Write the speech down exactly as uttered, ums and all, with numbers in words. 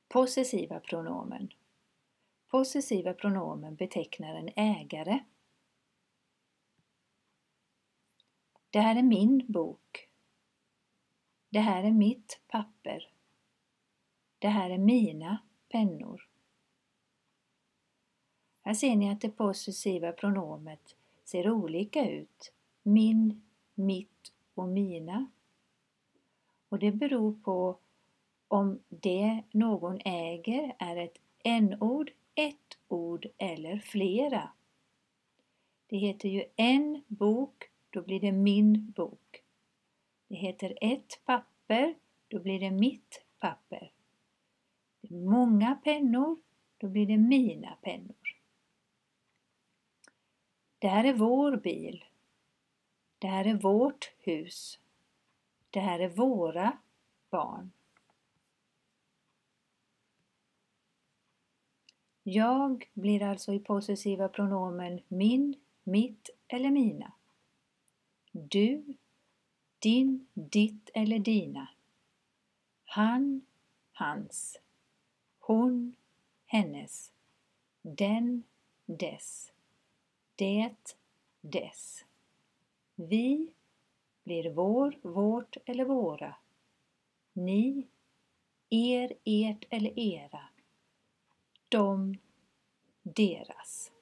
Possessiva pronomen. Possessiva pronomen betecknar en ägare. Det här är min bok. Det här är mitt papper. Det här är mina pennor. Här ser ni att det possessiva pronomet ser olika ut. Min, mitt och mina. Och det beror på om det någon äger är ett en-ord, ett ord eller flera. Det heter ju en bok, då blir det min bok. Det heter ett papper, då blir det mitt papper. Det är många pennor, då blir det mina pennor. Det här är vår bil. Det här är vårt hus. Det här är våra barn. Jag blir alltså i possessiva pronomen min, mitt eller mina. Du, din, ditt eller dina. Han, hans. Hon, hennes. Den, dess. Det, dess. Vi blir vår, vårt eller våra. Ni, er, ert eller era. De, deras.